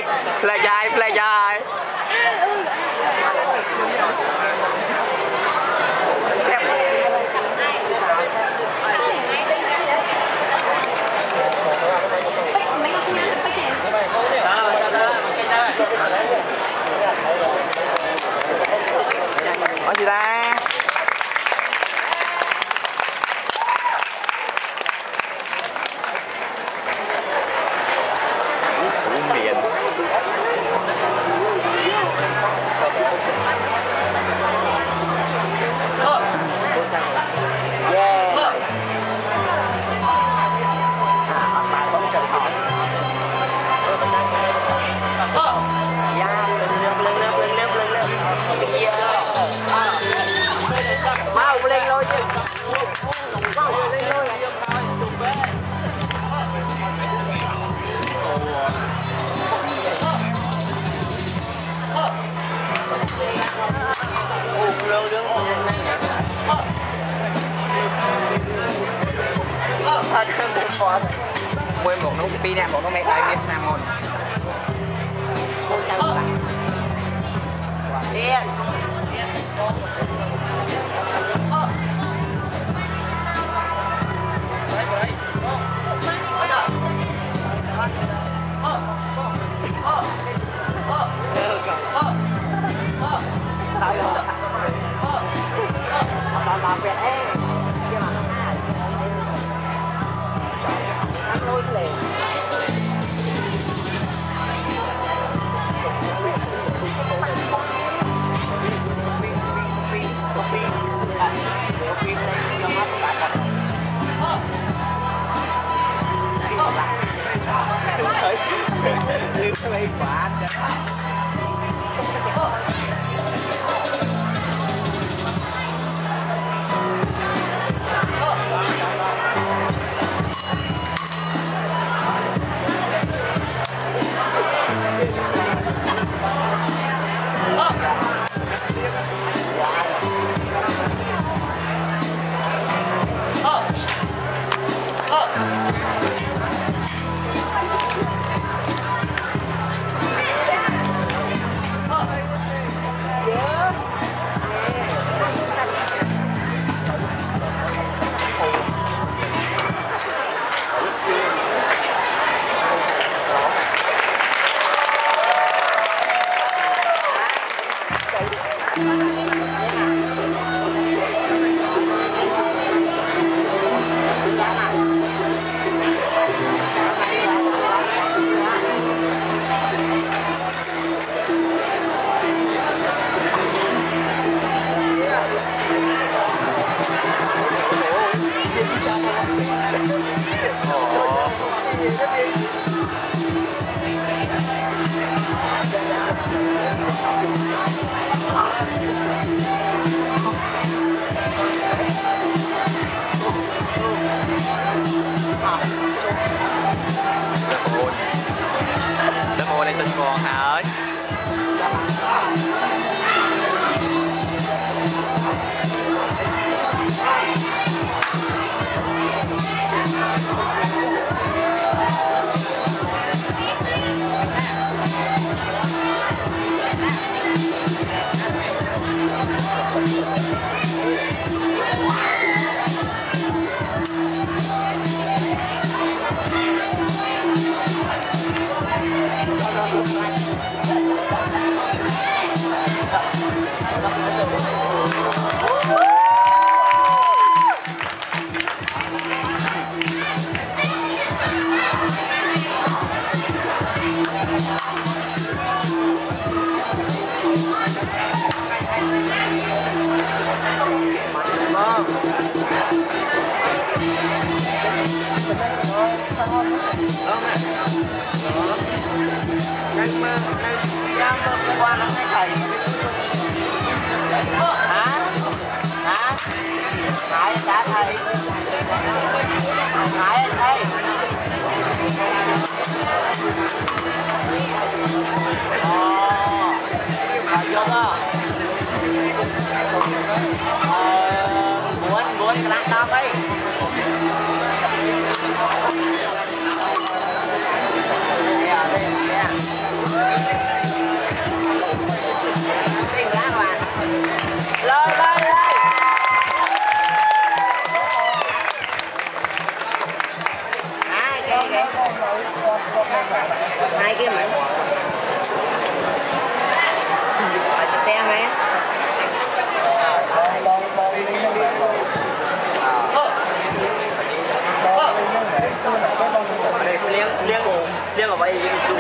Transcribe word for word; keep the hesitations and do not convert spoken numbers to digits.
là dài là dài hỏi gì ta miền mau lên lôi chứ mau lên lôi quên một nút pi nè một nút mấy tay Việt Nam một yên làm việc ấy kia mà nó hai nó lôi liền lưu cái quả Đừng ngồi lên tình còn hả ơi Đang mơ, đang mơ qua năm nay thầy hả? Hả? Hải đã thầy Hải thầy ồ thầy vô đó muốn muốn cái lát tao ấy hai cái mày ở trên te mày liên liên liên ở vậy